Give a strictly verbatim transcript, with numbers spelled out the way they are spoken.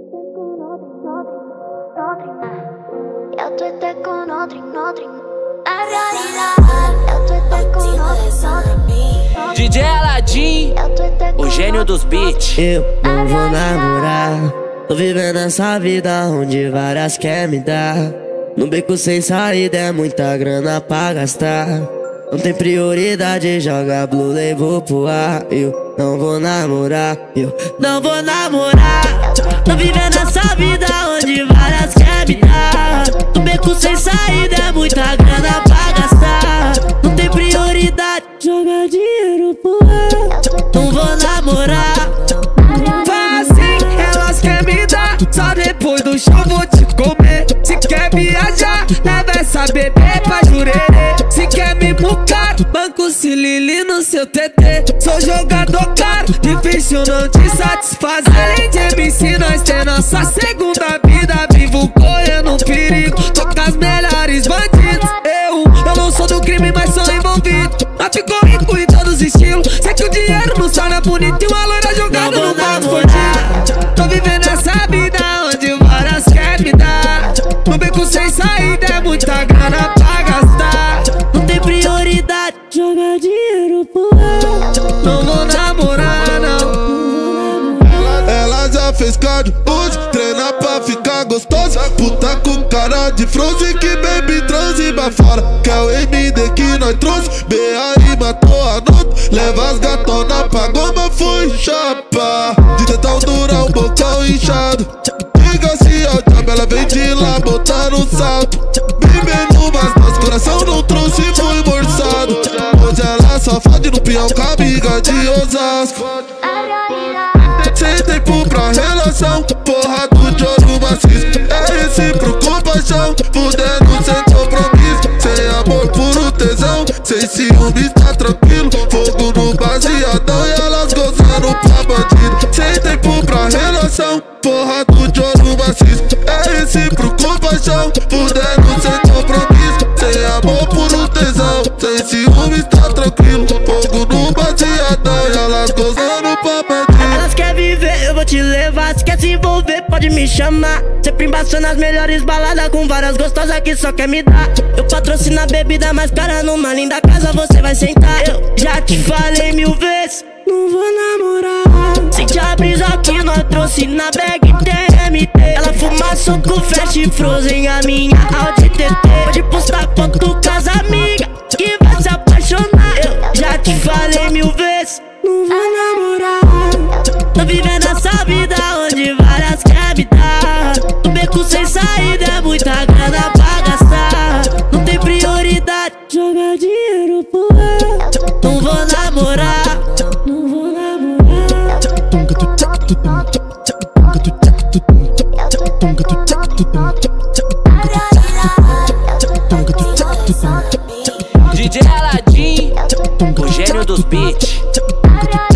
Eu tô até com outro, outro. Na realidade, eu tô até com outro. D J Aladim, o gênio dos beats. Eu não vou namorar, tô vivendo essa vida onde várias quer me dar. No beco sem saída é muita grana pra gastar. Não tem prioridade, joga blue, levou pro ar. Eu não vou namorar, eu não vou namorar. Tô vivendo essa vida onde várias quer me dar. No beco sem saída é muita grana pra gastar. Não tem prioridade, joga dinheiro pro ar. Não vou namorar. Vai assim, elas querem me dar. Só depois do show vou te comer. Se quer viajar, leva essa bebê pra Jurerê. Se quer me mucar, banco Cilili no seu T T. Sou jogador caro, difícil não te satisfazer. Além de M C, nós tem nossa segunda vida. Vivo correndo um perigo, tô com as melhores bandidos. Eu, eu não sou do crime, mas sou envolvido. Mas ficou rico em todos os estilos. Sei que o dinheiro não torna bonito e uma loira jogada no mato fortinho. Tô vivendo essa vida onde várias quer me dar. No beco sem saída é muita grana pra gastar. Não tem prioridade, joga dinheiro pro ar. Não vou namorar, não. Ela, ela já fez cardio hoje, treina pra ficar gostosa. Puta com cara de frozen, que baby transe bafora. Quer o M D que nós trouxe, B aí matou a nota. Leva as gatona pra goma, foi chapa. De tentão durar um bocão inchado. Diga se ao diabo, ela vem de lá botar no salto. Bebendo mas nosso coração não trouxe, foi morçado. Hoje ela só fode no peão com a amiga de Osasco. Sem tempo pra relação, porra do de ouro maciço. É recíproco paixão, fudendo sem compromisso. Sem amor, puro tesão, sem ciúmes, tá tranquilo. Fogo no baseadão e elas gozando pra bandido. Sem tempo pra relação, porra do de ouro maciço. É recíproco paixão, fudendo sem compromisso. Sem amor, puro tesão, sem ciúmes, tá tranquilo. Fogo no baseadão e elas gozando pra bandido. Elas quer viver, eu vou te levar. Se quer se envolver, pode me chamar. Sempre embaçando as melhores baladas com várias gostosas que só quer me dar. Eu patrocino a bebida mais cara numa linda casa, você vai sentar. Eu já te falei mil vezes, não vou namorar. Sente a brisa que nós trouxe na bag T M T. Ela fuma soco, flash frozen, a minha Audi T T. Pode postar foto com as amigas que vai se apaixonar. Eu já te falei mil vezes, não vou namorar. Tô vivendo essa vida onde várias quer me dar. No beco sem saída é muita grana pra gastar. Não tem prioridade, joga dinheiro pro ar. Não vou namorar, não vou namorar. D J Aladim, o gênio dos beats.